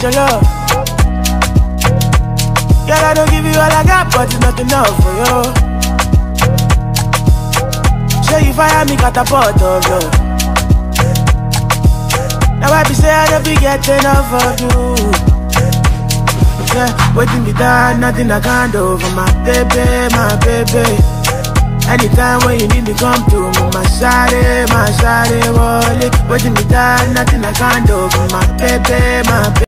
your love. Girl, I don't give you all I got, but it's not enough for you. Show you fire me, catapult of love. Now I be say I don't be getting enough of you. Yeah, waiting me down, nothing I can't do for my baby, my baby. Anytime when you need me, come to me, my shawty, wallet. Waiting me down, nothing I can't do for my baby, my baby.